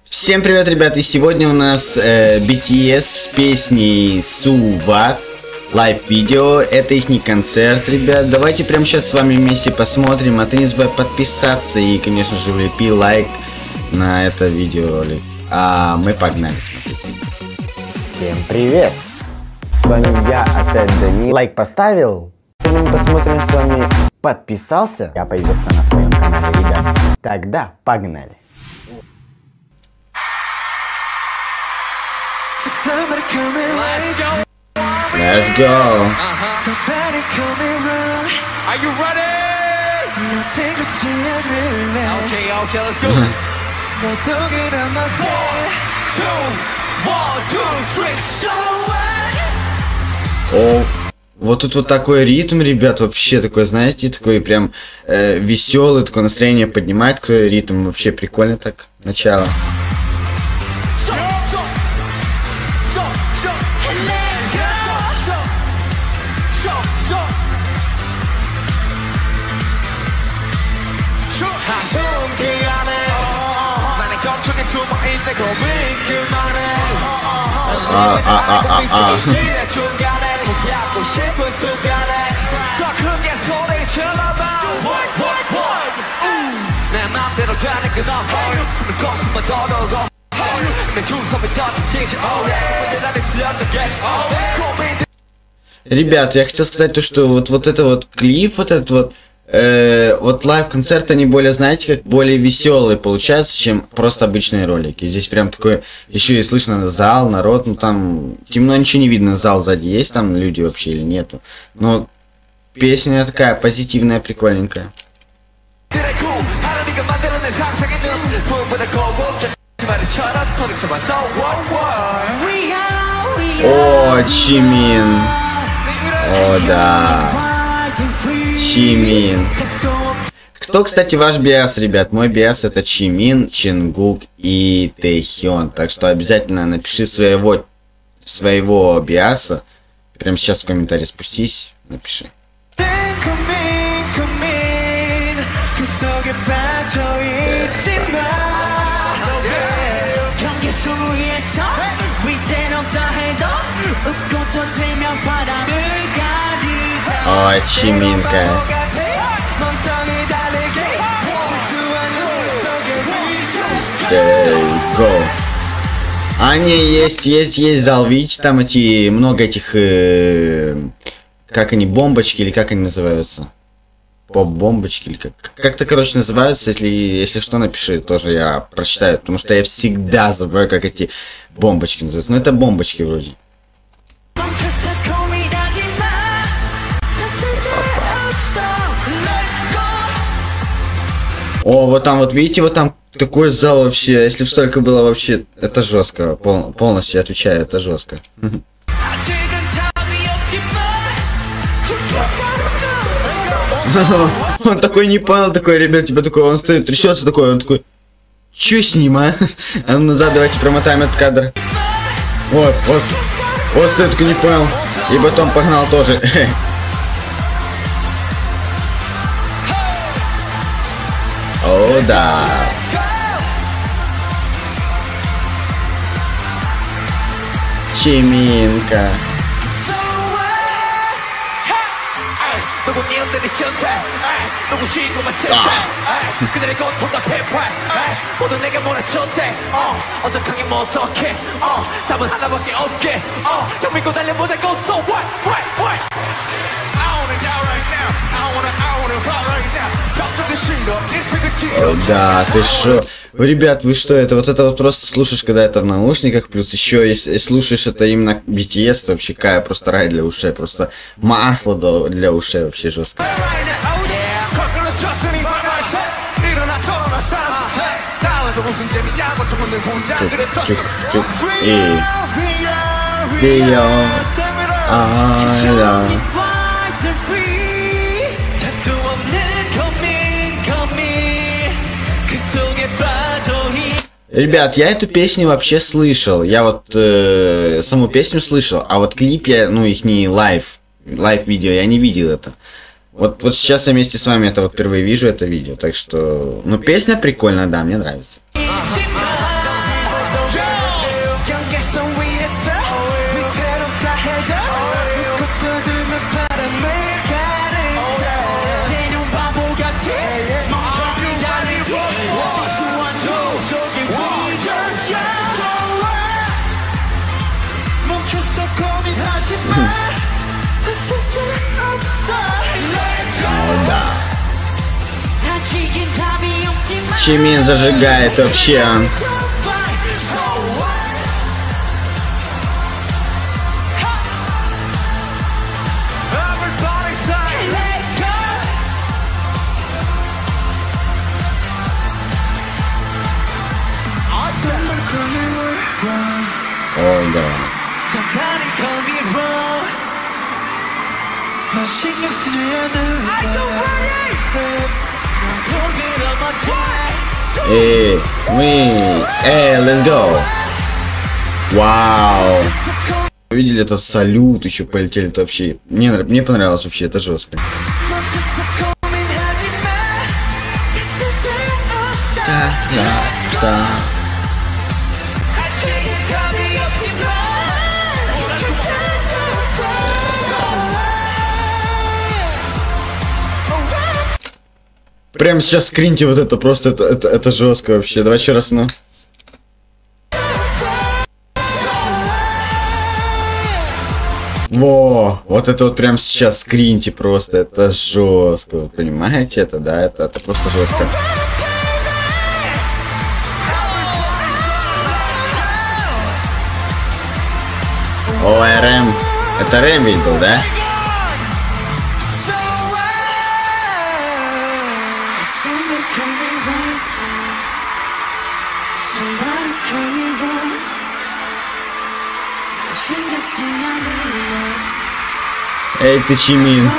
Всем привет, ребят, и сегодня у нас BTS с песней So What, лайв-видео, это их концерт, ребят. Давайте прямо сейчас с вами вместе посмотрим, а ты не забывай подписаться и, конечно же, влепи лайк на это видеоролик. А мы погнали смотреть. Всем привет! С вами я, опять Данил. Лайк поставил? Мы посмотрим с вами. Подписался? Я появился на своем канале, ребят. Тогда погнали! Let's go! Are you ready? Okay, let's go. 1, 2, 3. О, вот тут вот такой ритм, ребят, вообще такой, знаете, такой прям веселый, такое настроение поднимает, такой ритм, вообще прикольно так, начало. Ребят, я хотел сказать то, что вот это вот клип, вот этот вот лайв-концерт, они более, знаете, как более веселые получаются, чем просто обычные ролики. Здесь прям такое, еще и слышно зал, народ, ну там темно, ничего не видно, зал сзади есть, там люди вообще или нету. Но песня такая позитивная, прикольненькая. О, Чимин. О, да. Чимин. Кто, кстати, ваш биас, ребят? Мой биас это Чимин, Чингук и Тэйхён. Так что обязательно напиши своего биаса. Прямо сейчас в комментарии спустись, напиши. О, Чиминка. Go. А не, есть зал, видите, там эти, много этих, как они, бомбочки, или как они называются? Поп-бомбочки, или как-то, короче, называются, если что, напиши, тоже я прочитаю, потому что я всегда забываю, как эти бомбочки называются, но это бомбочки вроде. О, вот там, вот видите, вот там такой зал вообще, если бы столько было вообще, это жестко, полностью отвечаю, это жестко. Он такой не понял, такой, ребят, типа такой, он стоит, трясется такой, он такой, чё с ним, а? А ну назад, давайте промотаем этот кадр. Вот стоит, такой не понял, и потом погнал тоже. О, да. Чиминка. О, да, ты шо? Ребят, вы что, это вот просто слушаешь, когда это в наушниках, плюс еще, если слушаешь это именно BTS, то вообще кайф, просто рай для ушей, просто масло для ушей, вообще жестко. Чук, и... Ребят, я эту песню вообще слышал. Я вот саму песню слышал, а вот клип я, ну, их не лайв-видео, я не видел это. Вот сейчас я вместе с вами это вот впервые вижу это видео, так что, ну, песня прикольная, да, мне нравится. Чимин зажигает вообще. О, да. Let's go. Вау. Видели это салют, еще полетели, это вообще. Мне понравилось вообще, это жестко. Да. Прямо сейчас скриньте вот это, просто это жестко вообще. Давай еще раз, ну. Во, вот это вот прямо сейчас скриньте просто, это жестко, вы понимаете это, да, это просто жестко. О, РМ, это РМ ведь был, да? Эй, ты Чимин.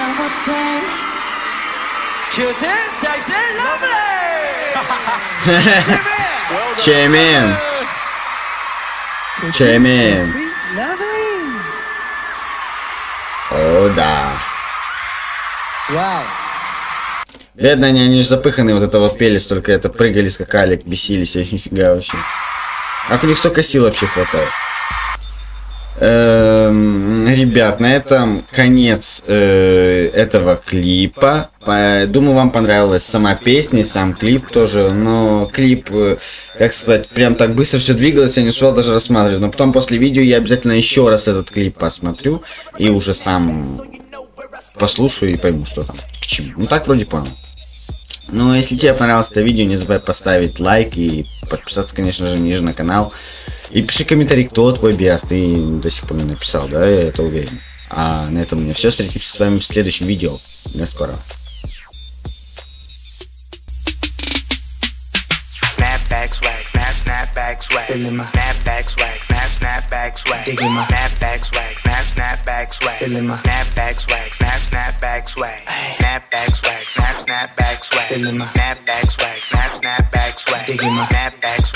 Чимин. Чимин. О, да. Бедно, они же запыханные, вот это вот пели, столько это прыгали, скакали, бесились, нифига вообще. Как у них столько сил вообще хватает? Ребят, на этом конец этого клипа. Думаю, вам понравилась сама песня и сам клип тоже. Но клип, как сказать, прям так быстро все двигалось, я не успел даже рассматривать. Но потом после видео я обязательно еще раз этот клип посмотрю и уже сам послушаю и пойму, что там к чему. Ну так вроде понял. Ну, если тебе понравилось это видео, не забывай поставить лайк и подписаться, конечно же, ниже на канал. И пиши комментарий, кто твой биас, ты до сих пор не написал, да, я это уверен. А на этом у меня все, встретимся с вами в следующем видео. До скорого. Snapback swag, snapback swag. Snapback swag, snapback swag. Snapback swag, snapback swag. Snapback swag, snapback swag. Snapback swag, snapback swag. Snapback swag, snapback swag. Snapback swag.